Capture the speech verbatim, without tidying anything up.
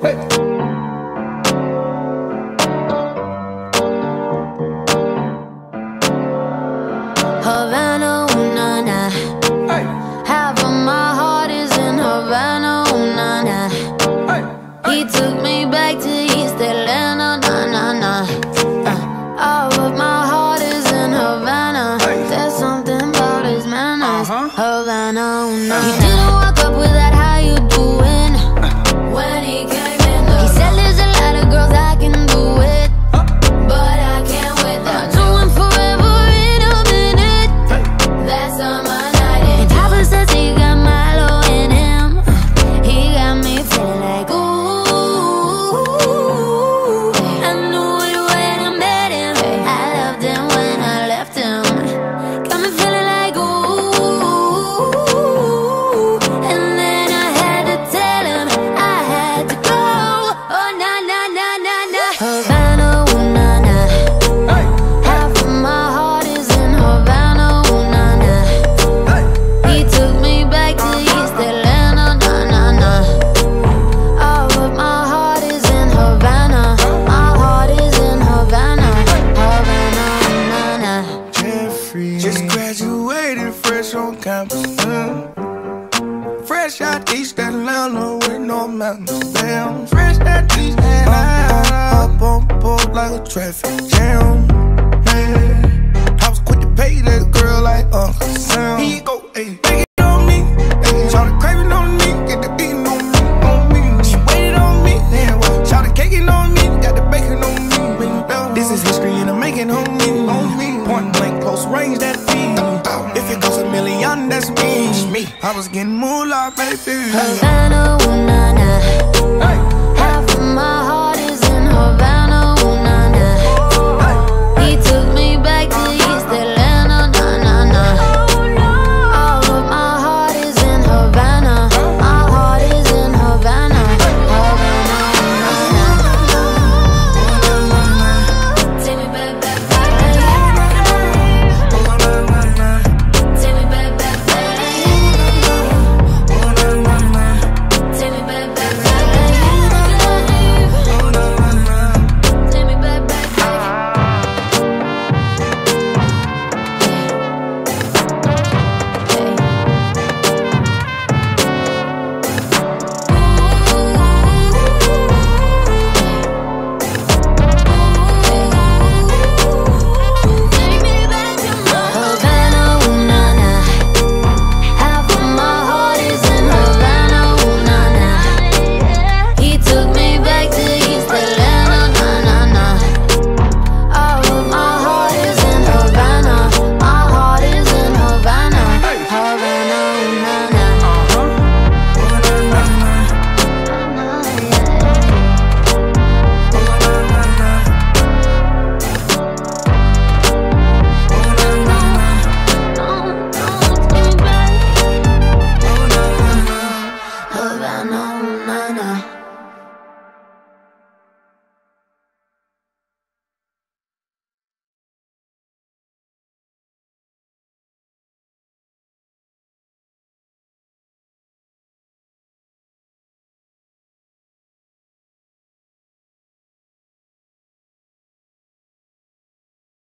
Havana, ooh, nah, nah. Hey. Half of my heart is in Havana, ooh, nah, nah. Hey. Hey. He took me back to East Atlanta, nah, nah, nah. Uh, all of my heart is in Havana. Hey. There's something about his manners. Uh-huh. Havana, ooh, nah. He didn't walk up with that, how you doing? Uh. When he came in the he said there's a lot of girls I can do it, uh. but I can't with them. Doing forever. That's on my night. And Papa says he got Milo in him. He got me feeling like ooh. I knew it when I met him. I loved him when I left him. Got me feeling like ooh. And then I had to tell him I had to go. Oh na na na na na. Havana, ooh na na. Half of my heart is in Havana. Took me back to East Atlanta, nah, nah, nah. All of my heart is in Havana. My heart is in Havana, Havana, nah, nah. Jeffrey just graduated fresh on campus, mm. Fresh out East Atlanta with no mountains, damn. Fresh out East Atlanta, up on board like a traffic jam, man. I was quick to pay that girl like Uncle Sam. Here you go, ayy. Shawty craving on me, get the beating on me, on me. She waited on me, then what? Shawty caking on me, got the bacon on me. This is history and I'm making on me, on me. Point blank, close range, that feed. If it goes a million, that's me. I was getting moolah, baby.